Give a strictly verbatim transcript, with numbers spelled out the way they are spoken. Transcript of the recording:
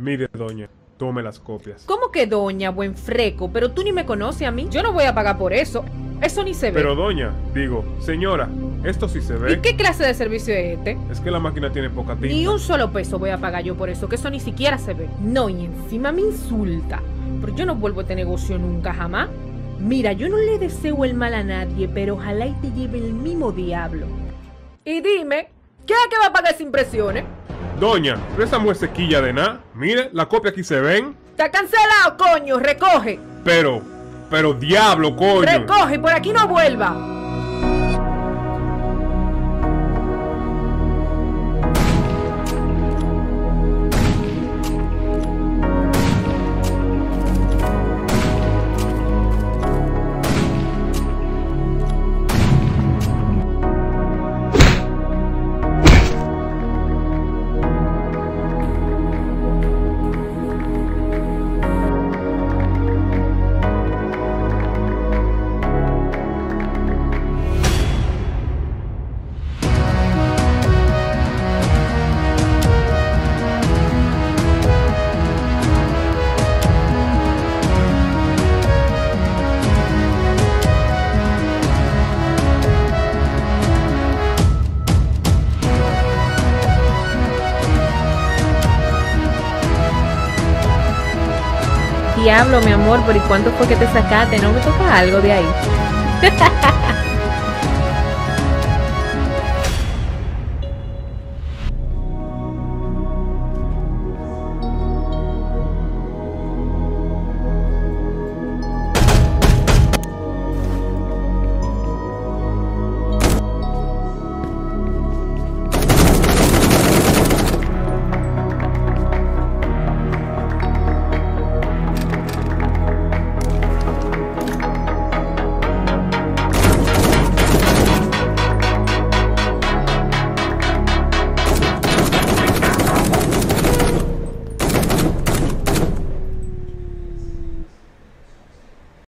Mire, doña, tome las copias. ¿Cómo que doña, buen freco? Pero tú ni me conoces a mí. Yo no voy a pagar por eso. Eso ni se ve. Pero doña, digo, señora, esto sí se ve. ¿Y qué clase de servicio es este? Es que la máquina tiene poca tinta. Ni un solo peso voy a pagar yo por eso, que eso ni siquiera se ve. No, y encima me insulta. Pero yo no vuelvo a este negocio nunca, jamás. Mira, yo no le deseo el mal a nadie, pero ojalá y te lleve el mismo diablo. Y dime, ¿qué es que va a pagar esas impresiones? Doña, pero esa mujer sequilla de nada. Mire, la copia aquí se ven. ¡Está cancelado, coño! ¡Recoge! Pero, pero diablo, coño. ¡Recoge! ¡Por aquí no vuelva! Diablo, mi amor, pero ¿y cuánto fue que te sacaste? ¿No me toca algo de ahí?